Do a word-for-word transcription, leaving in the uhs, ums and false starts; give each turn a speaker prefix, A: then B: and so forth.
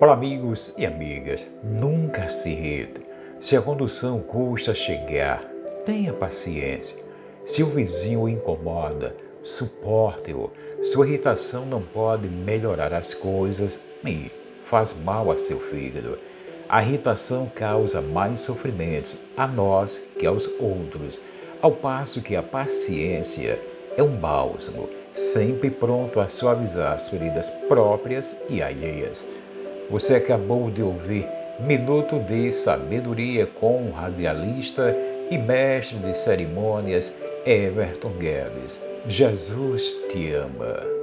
A: Olá, amigos e amigas. Nunca se irrite. Se a condução custa chegar, tenha paciência. Se o vizinho o incomoda, suporte-o. Sua irritação não pode melhorar as coisas e faz mal a seu fígado. A irritação causa mais sofrimentos a nós que aos outros, ao passo que a paciência é um bálsamo, sempre pronto a suavizar as feridas próprias e alheias. Você acabou de ouvir Minuto de Sabedoria com o radialista e mestre de cerimônias Everton Guedes. Jesus te ama.